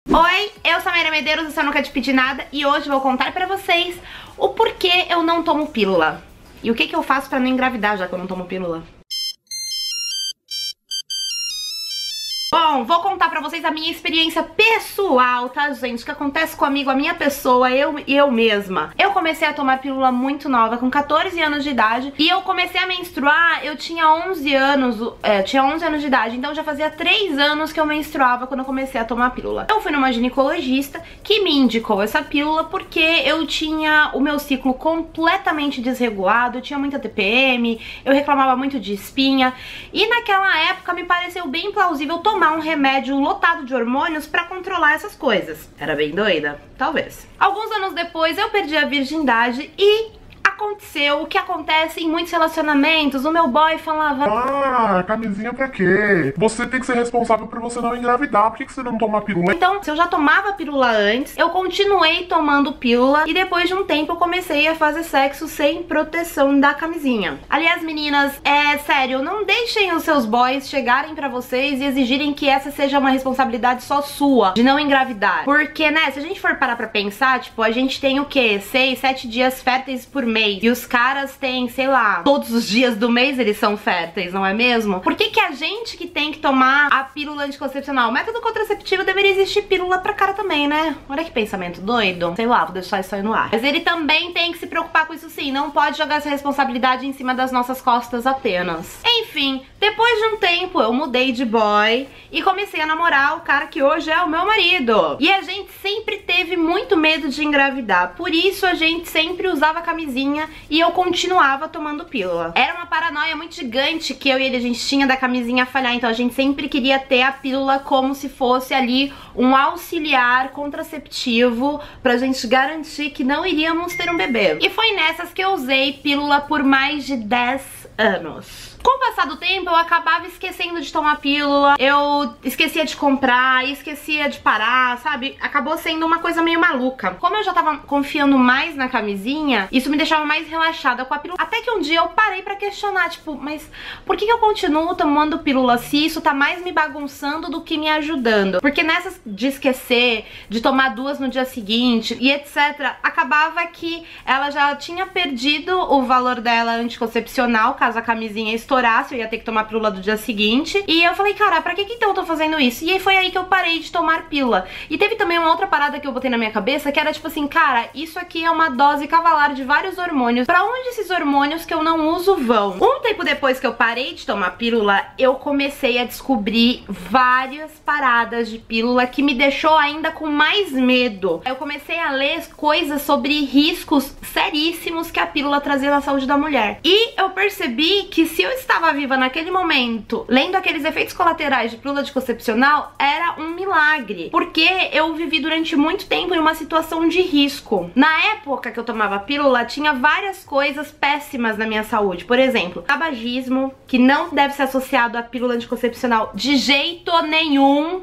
Oi, eu sou a Mayra Medeiros, eu só nunca te pedi nada e hoje vou contar pra vocês o porquê eu não tomo pílula e o que eu faço pra não engravidar já que eu não tomo pílula. Bom, vou contar pra vocês a minha experiência pessoal, tá, gente? O que acontece comigo, a minha pessoa, eu mesma. Eu comecei a tomar pílula muito nova, com 14 anos de idade. E eu comecei a menstruar, eu tinha 11 anos, de idade. Então já fazia 3 anos que eu menstruava quando eu comecei a tomar pílula. Eu fui numa ginecologista que me indicou essa pílula porque eu tinha o meu ciclo completamente desregulado, eu tinha muita TPM, eu reclamava muito de espinha. E naquela época me pareceu bem plausível tomar um remédio lotado de hormônios pra controlar essas coisas. Era bem doida? Talvez. Alguns anos depois eu perdi a virgindade e aconteceu o que acontece em muitos relacionamentos. O meu boy falava: ah, camisinha pra quê? Você tem que ser responsável por você não engravidar. Por que você não toma pílula? Então, se eu já tomava pílula antes, eu continuei tomando pílula e depois de um tempo eu comecei a fazer sexo sem proteção da camisinha. Aliás, meninas, sério, não deixem os seus boys chegarem pra vocês e exigirem que essa seja uma responsabilidade só sua, de não engravidar. Porque, né, se a gente for parar pra pensar, tipo, a gente tem o quê? 6, 7 dias férteis por mês. E os caras têm, sei lá, todos os dias do mês eles são férteis, não é mesmo? Por que a gente que tem que tomar a pílula anticoncepcional? O método contraceptivo deveria existir pílula pra cara também, né? Olha que pensamento doido. Sei lá, vou deixar isso aí no ar. Mas ele também tem que se preocupar com isso sim. Não pode jogar essa responsabilidade em cima das nossas costas apenas. Enfim, depois de um tempo eu mudei de boy e comecei a namorar o cara que hoje é o meu marido. E a gente sempre teve muito medo de engravidar. Por isso a gente sempre usava camisinha e eu continuava tomando pílula. Era uma paranoia muito gigante que eu e ele a gente tinha da camisinha falhar, então a gente sempre queria ter a pílula como se fosse ali um auxiliar contraceptivo pra gente garantir que não iríamos ter um bebê. E foi nessas que eu usei pílula por mais de 10 anos. Com o passar do tempo, eu acabava esquecendo de tomar pílula, eu esquecia de comprar, esquecia de parar, sabe? Acabou sendo uma coisa meio maluca. Como eu já tava confiando mais na camisinha, isso me deixava mais relaxada com a pílula. Até que um dia eu parei pra questionar, tipo, mas por que eu continuo tomando pílula se isso tá mais me bagunçando do que me ajudando? Porque nessas de esquecer, de tomar 2 no dia seguinte e etc, acabava que ela já tinha perdido o valor dela anticoncepcional, caso a camisinha estourasse, eu ia ter que tomar pílula do dia seguinte. E eu falei, cara, pra que então eu tô fazendo isso? E aí foi aí que eu parei de tomar pílula. E teve também uma outra parada que eu botei na minha cabeça, que era tipo assim, cara, isso aqui é uma dose cavalar de vários hormônios. Pra onde esses hormônios que eu não uso vão? Um tempo depois que eu parei de tomar pílula, eu comecei a descobrir várias paradas de pílula que me deixou ainda com mais medo. Eu comecei a ler coisas sobre riscos seríssimos que a pílula trazia na saúde da mulher. E eu percebi que se eu estava viva naquele momento, lendo aqueles efeitos colaterais de pílula anticoncepcional, era um milagre. Porque eu vivi durante muito tempo em uma situação de risco. Na época que eu tomava pílula, tinha várias coisas péssimas na minha saúde. Por exemplo, tabagismo, que não deve ser associado à pílula anticoncepcional de jeito nenhum.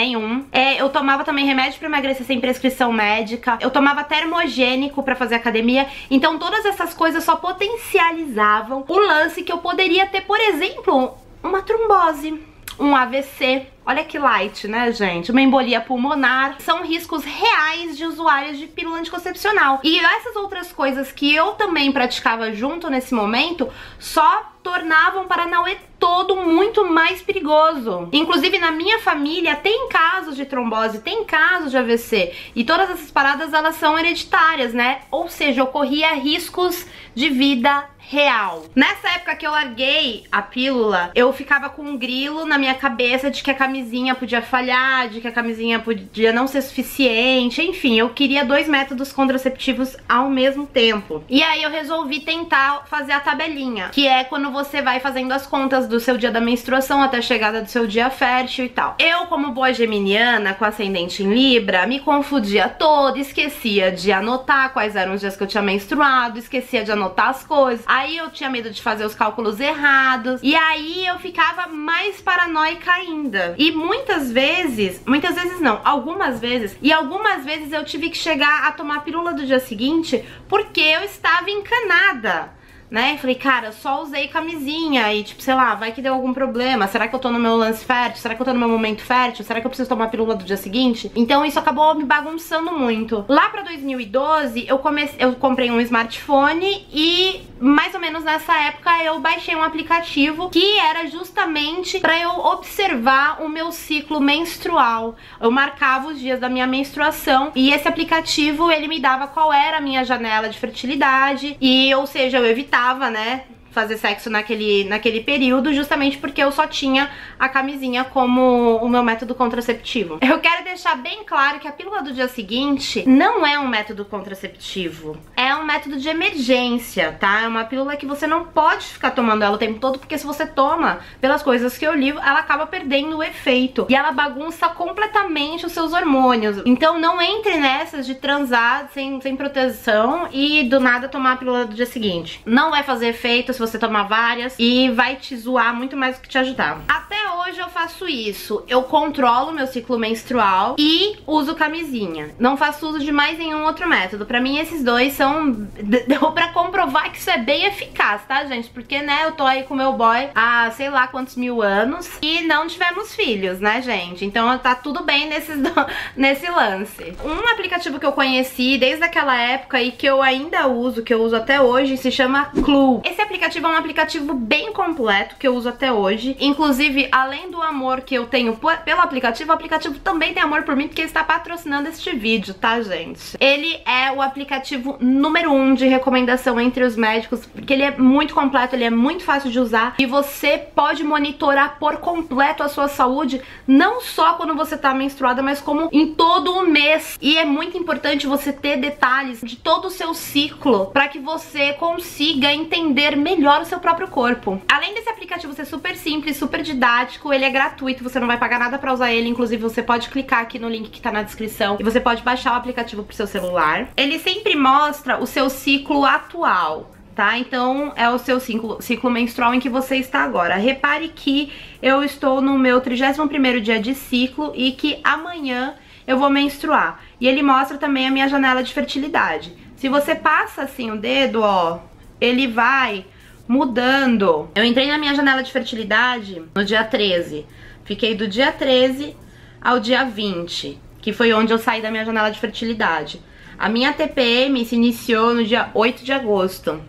Eu tomava também remédio pra emagrecer sem prescrição médica. Eu tomava termogênico pra fazer academia. Então todas essas coisas só potencializavam o lance que eu poderia ter, por exemplo, uma trombose, um AVC. Olha que light, né, gente? Uma embolia pulmonar. São riscos reais de usuários de pílula anticoncepcional. E essas outras coisas que eu também praticava junto nesse momento só tornavam o Paranauê todo muito mais perigoso. Inclusive na minha família tem casos de trombose, tem casos de AVC. E todas essas paradas, elas são hereditárias, né? Ou seja, ocorria riscos de vida real. Nessa época que eu larguei a pílula, eu ficava com um grilo na minha cabeça de que a camisinha podia falhar, de que a camisinha podia não ser suficiente, enfim, eu queria 2 métodos contraceptivos ao mesmo tempo. E aí eu resolvi tentar fazer a tabelinha, que é quando você vai fazendo as contas do seu dia da menstruação até a chegada do seu dia fértil e tal. Eu, como boa geminiana, com ascendente em Libra, me confundia toda, esquecia de anotar quais eram os dias que eu tinha menstruado, esquecia de anotar as coisas. Aí eu tinha medo de fazer os cálculos errados. E aí eu ficava mais paranoica ainda. E muitas vezes não, algumas vezes. E algumas vezes eu tive que chegar a tomar a pílula do dia seguinte porque eu estava encanada. né? Falei, cara, só usei camisinha e, tipo, sei lá, vai que deu algum problema. Será que eu tô no meu lance fértil? Será que eu tô no meu momento fértil? Será que eu preciso tomar a pílula do dia seguinte? Então isso acabou me bagunçando muito. Lá pra 2012, eu comprei um smartphone e mais ou menos nessa época eu baixei um aplicativo que era justamente pra eu observar o meu ciclo menstrual. Eu marcava os dias da minha menstruação e esse aplicativo, ele me dava qual era a minha janela de fertilidade e, ou seja, eu evitava, né, fazer sexo naquele período, justamente porque eu só tinha a camisinha como o meu método contraceptivo. Eu quero deixar bem claro que a pílula do dia seguinte não é um método contraceptivo, é um método de emergência, tá? É uma pílula que você não pode ficar tomando ela o tempo todo, porque se você toma, pelas coisas que eu li, ela acaba perdendo o efeito e ela bagunça completamente os seus hormônios. Então não entre nessas de transar sem proteção e do nada tomar a pílula do dia seguinte. Não vai fazer efeito se você tomar várias e vai te zoar muito mais do que te ajudar. Até hoje eu faço isso. Eu controlo meu ciclo menstrual e uso camisinha. Não faço uso de mais nenhum outro método. Pra mim esses dois são... Deu pra comprovar que isso é bem eficaz, tá, gente? Porque, né, eu tô aí com meu boy há sei lá quantos mil anos e não tivemos filhos, né, gente? Então tá tudo bem nesse lance. Um aplicativo que eu conheci desde aquela época e que eu ainda uso, que eu uso até hoje, se chama Clue. Esse aplicativo é um aplicativo bem completo que eu uso até hoje. Inclusive, além do amor que eu tenho pelo aplicativo, o aplicativo também tem amor por mim porque está patrocinando este vídeo, tá, gente? Ele é o aplicativo número 1 de recomendação entre os médicos, porque ele é muito completo, ele é muito fácil de usar e você pode monitorar por completo a sua saúde, não só quando você tá menstruada, mas como em todo o mês. E é muito importante você ter detalhes de todo o seu ciclo para que você consiga entender melhor o seu próprio corpo. Além desse aplicativo ser super simples, super didático, ele é gratuito, você não vai pagar nada pra usar ele, inclusive você pode clicar aqui no link que tá na descrição e você pode baixar o aplicativo pro seu celular. Ele sempre mostra o seu ciclo atual, tá? Então é o seu ciclo menstrual em que você está agora. Repare que eu estou no meu 31º dia de ciclo e que amanhã eu vou menstruar. E ele mostra também a minha janela de fertilidade. Se você passa assim o dedo, ó, ele vai mudando. Eu entrei na minha janela de fertilidade no dia 13. Fiquei do dia 13 ao dia 20, que foi onde eu saí da minha janela de fertilidade. A minha TPM se iniciou no dia 8 de agosto.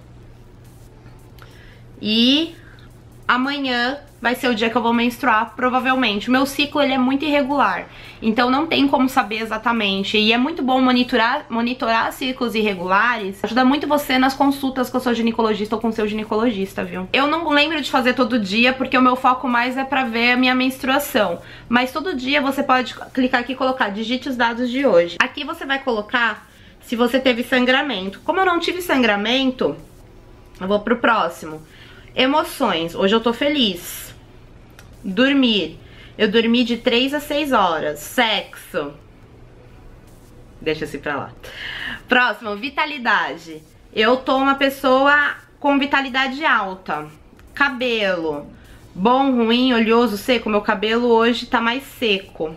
E amanhã vai ser o dia que eu vou menstruar, provavelmente. O meu ciclo, ele é muito irregular, então não tem como saber exatamente. E é muito bom monitorar ciclos irregulares. Ajuda muito você nas consultas com a sua ginecologista ou com o seu ginecologista, viu? Eu não lembro de fazer todo dia, porque o meu foco mais é pra ver a minha menstruação. Mas todo dia você pode clicar aqui e colocar, digite os dados de hoje. Aqui você vai colocar se você teve sangramento. Como eu não tive sangramento, eu vou pro próximo. Emoções, hoje eu tô feliz. Dormir, eu dormi de 3 a 6 horas. Sexo, deixa esse pra lá. Próximo, vitalidade, eu tô uma pessoa com vitalidade alta. Cabelo, bom, ruim, oleoso, seco. Meu cabelo hoje tá mais seco.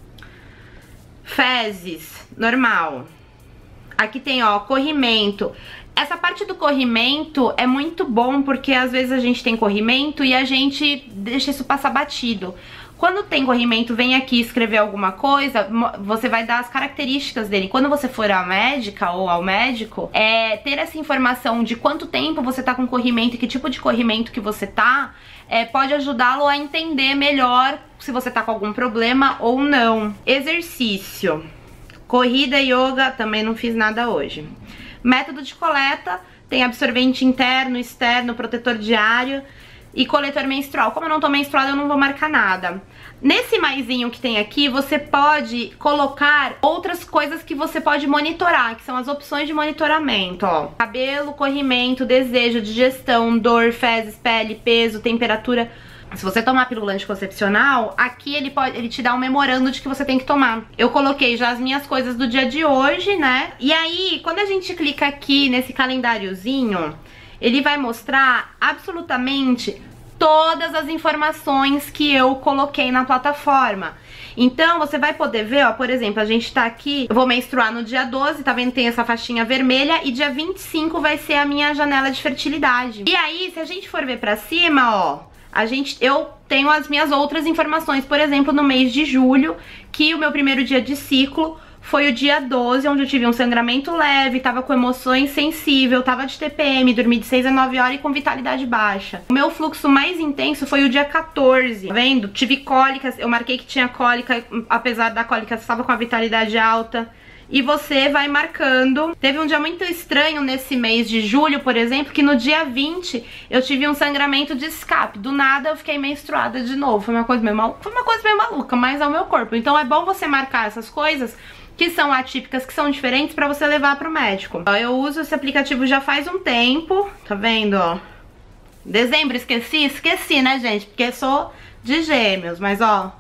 Fezes, normal. Aqui tem, ó, corrimento. Essa parte do corrimento é muito bom porque às vezes a gente tem corrimento e a gente deixa isso passar batido. Quando tem corrimento, vem aqui escrever alguma coisa, você vai dar as características dele. Quando você for à médica ou ao médico, ter essa informação de quanto tempo você tá com corrimento e que tipo de corrimento que você tá, pode ajudá-lo a entender melhor se você tá com algum problema ou não. Exercício. Corrida, yoga, também não fiz nada hoje. Método de coleta, tem absorvente interno, externo, protetor diário e coletor menstrual. Como eu não tô menstruada, eu não vou marcar nada. Nesse maisinho que tem aqui, você pode colocar outras coisas que você pode monitorar, que são as opções de monitoramento, ó. Cabelo, corrimento, desejo, digestão, dor, fezes, pele, peso, temperatura. Se você tomar pílula anticoncepcional, aqui ele te dá um memorando de que você tem que tomar. Eu coloquei já as minhas coisas do dia de hoje, né? E aí, quando a gente clica aqui nesse calendáriozinho, ele vai mostrar absolutamente todas as informações que eu coloquei na plataforma. Então, você vai poder ver, ó, por exemplo, a gente tá aqui, eu vou menstruar no dia 12, tá vendo? Tem essa faixinha vermelha e dia 25 vai ser a minha janela de fertilidade. E aí, se a gente for ver pra cima, ó, eu tenho as minhas outras informações, por exemplo, no mês de julho, que o meu primeiro dia de ciclo foi o dia 12, onde eu tive um sangramento leve, tava com emoções sensível, tava de TPM, dormi de 6 a 9 horas e com vitalidade baixa. O meu fluxo mais intenso foi o dia 14, tá vendo? Tive cólicas, eu marquei que tinha cólica, apesar da cólica, estava com a vitalidade alta. E você vai marcando. Teve um dia muito estranho nesse mês de julho, por exemplo, que no dia 20 eu tive um sangramento de escape. Do nada eu fiquei menstruada de novo. Foi uma coisa meio maluca, mas é o meu corpo. Então é bom você marcar essas coisas que são atípicas, que são diferentes, pra você levar pro médico. Eu uso esse aplicativo já faz um tempo, tá vendo, ó? Dezembro, esqueci, né, gente? Porque sou de gêmeos, mas ó,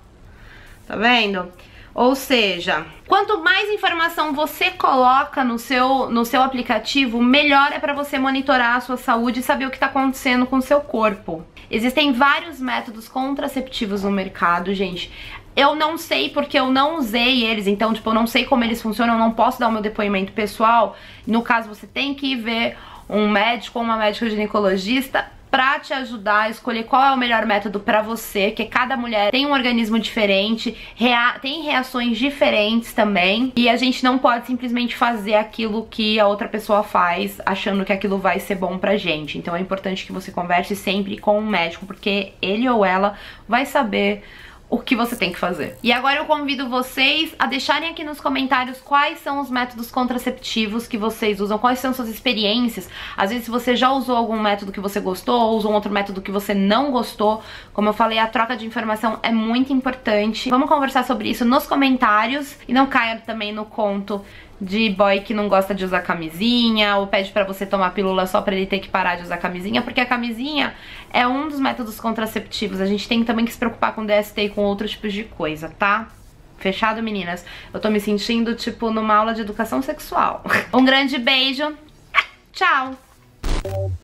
tá vendo? Ou seja, quanto mais informação você coloca no seu aplicativo, melhor é pra você monitorar a sua saúde e saber o que tá acontecendo com o seu corpo. Existem vários métodos contraceptivos no mercado, gente. Eu não sei porque eu não usei eles, então, tipo, eu não sei como eles funcionam, eu não posso dar o meu depoimento pessoal. No caso, você tem que ir ver um médico ou uma médica ginecologista pra te ajudar a escolher qual é o melhor método pra você, que cada mulher tem um organismo diferente, tem reações diferentes também, e a gente não pode simplesmente fazer aquilo que a outra pessoa faz, achando que aquilo vai ser bom pra gente. Então é importante que você converse sempre com um médico, porque ele ou ela vai saber o que você tem que fazer. E agora eu convido vocês a deixarem aqui nos comentários quais são os métodos contraceptivos que vocês usam, quais são suas experiências. Às vezes, se você já usou algum método que você gostou, ou usou um outro método que você não gostou. Como eu falei, a troca de informação é muito importante. Vamos conversar sobre isso nos comentários. E não caia também no conto de boy que não gosta de usar camisinha, ou pede pra você tomar pílula só pra ele ter que parar de usar camisinha, porque a camisinha é um dos métodos contraceptivos. A gente tem também que se preocupar com DST e com outros tipos de coisa, tá? Fechado, meninas? Eu tô me sentindo, tipo, numa aula de educação sexual. Um grande beijo. Tchau!